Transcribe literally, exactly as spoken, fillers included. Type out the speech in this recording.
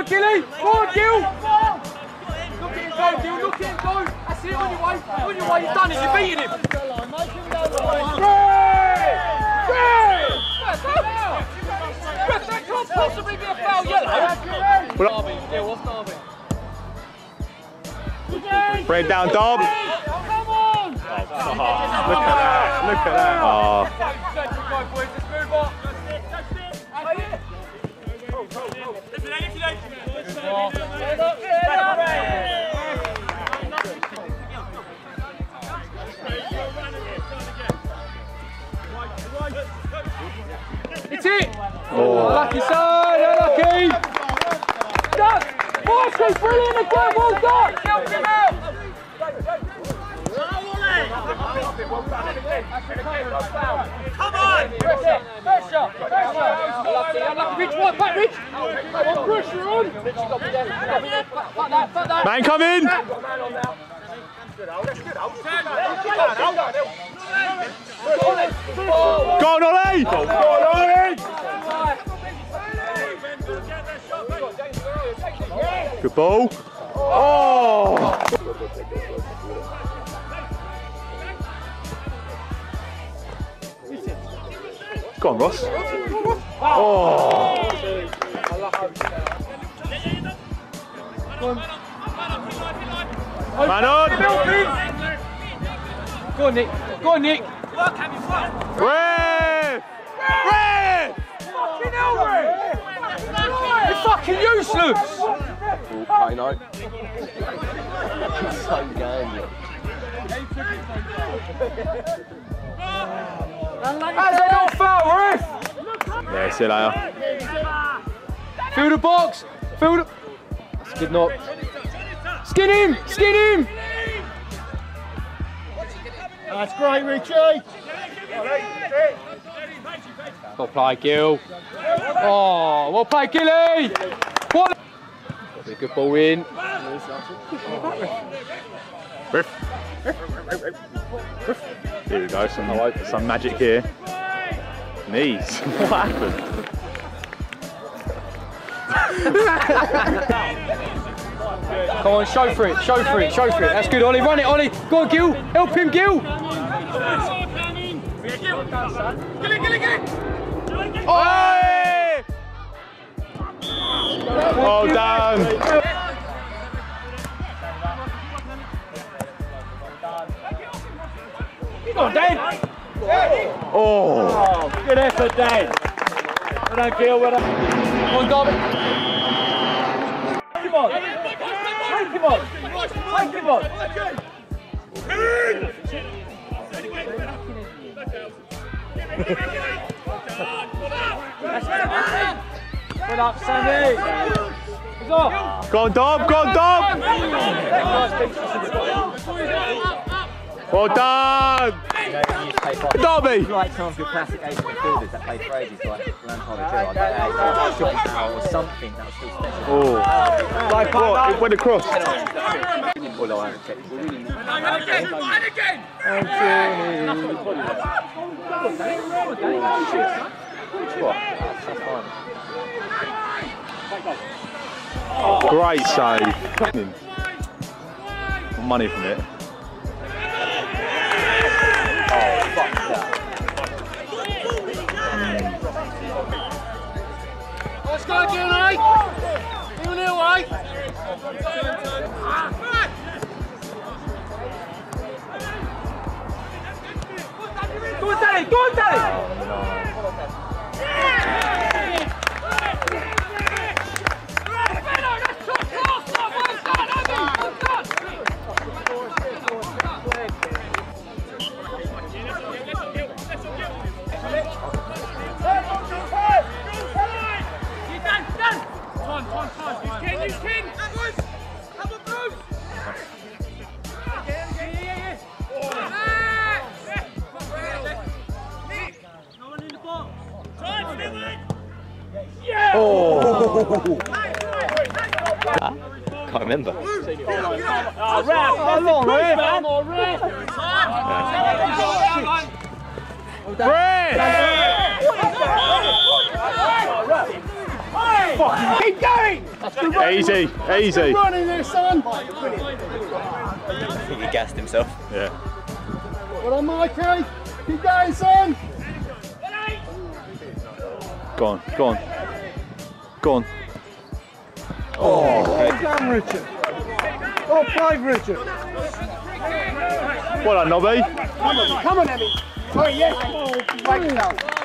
Gilly! Go on, Gil! Look at him go, Gil, look at him go! That's it, on your way, on your way, you've done it, you're beating him! That can't possibly be a foul yellow! Gil, what's Derby? Bring it down, Dob. Come on! Oh, look at that, look at that. Oh. It's it! Oh. Lucky side, unlucky! Duck! Marcy, brilliant again, well done! Help him out! Come on! Pressure, pressure, pressure! Unlucky, unlucky, Rich, what, back Rich! Come on, pressure on! Rich, you got to be there, you got to be there, fuck that, fuck that! Man, come in! Go on, Ollie! Go on, Ollie! Good ball. Oh! Go on, Ross. Oh! Man on! Go on, Nick. Go on, Nick. Ref! Ref! Fucking hell, Ref! You're fucking useless! I know. So game. How's that not foul, Ref? Yeah, see you later. Fill the box. Fill the... That's a good knock. Skin him! Skin him! That's great, Richie. Well played, Gil. Oh, well played, Gilly. What? A good ball in. Here we go, some, some magic here. Knees. What happened? Come on, show for it, show for it, show for it. That's good, Ollie. Run it, Ollie. Go on, Gil. Help him, Gil. Oh! Well done. Come on, Dan. Oh! Oh, good effort, Dan. Well done, Gil. Well done. Come on, Derby. Take him on. Take him on. Take him on. Good up, Sammy. He's off. Go on, Dom, go on, Dom! Well done! Derby! Like some of your classic Asian midfielders that play for ages, like Lampard or Gerrard, like that, or Shaw or something that was still special. Oh. Like what? It went across. Although I haven't checked. Great save. Money from it. Let's go, Gilly. You knew, eh? Go on, Danny. Go on, Danny. Can't remember. Oh, Raf, how long, man? Brett! Keep going! That's good running. Easy, That's easy. good running there, son. I think he gassed himself. Yeah. Well on, Mikey. Keep going, son. Go on, go on. Go on. Oh, well done, Richard. Oh, five, Richard. Well done, Nobby. Come on, come on, Emmy. Oh, yes. Oh, break it down.